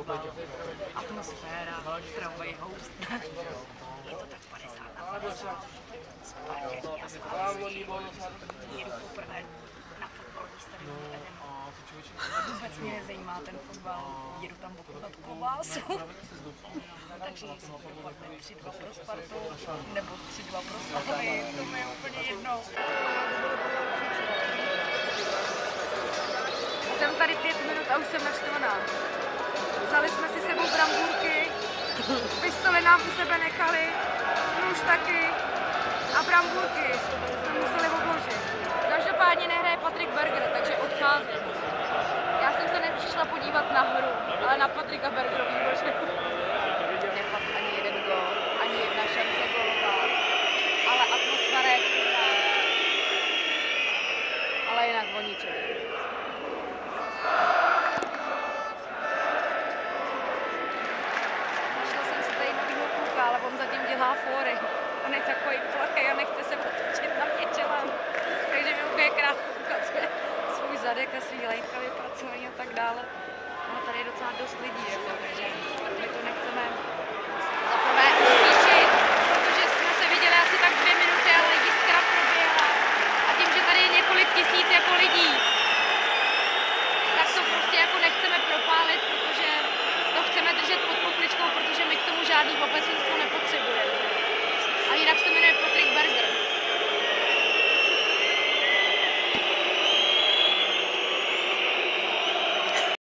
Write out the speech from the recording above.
fotbal, atmosféra, tramvaj host. Je to tak 50/50. Spartě a Slávy. Jedu poprvé na fotbalový stadion Eden. Vůbec mě nezajímá ten fotbal, jedu tam ochutnat klobásu. Takže jestli to dopadne 3-2 pro Spartu, nebo 3-2 pro Slávy, to mi je úplně jedno. Jsem tady 5 minut a už jsem naštvaná. Vzali jsme si sebou brambůrky, pistoli nám u sebe nechali, nůž taky a brambůrky jsme museli odložit. Každopádně nehraje Patrik Berger, takže odcházím. Já jsem se nepřišla podívat na hru, ale na Patrika Bergerovýho, že nepadl ani jeden gól, ani jedna šance gólová, ale atmosféra je krutá. Ale jinak o ničem. Našla jsem si tady novýho kluka, ale on zatím dělá fóry. On je takový plachý a nechce se otočit na mě čelem. Takže mi úplně krásně ukazuje svůj zadek a svý lejtka vypracovaný a tak dále. No tady je docela dost lidí, jako, takže my to nechceme zaprvé zvýšit, protože jsme se viděli asi tak 2 minuty, ale jiskra proběhla. A tím, že tady je několik tisíc jako lidí, tak to prostě jako nechceme propálit, protože to chceme držet pod pokličkou, protože my k tomu žádný obecenstvo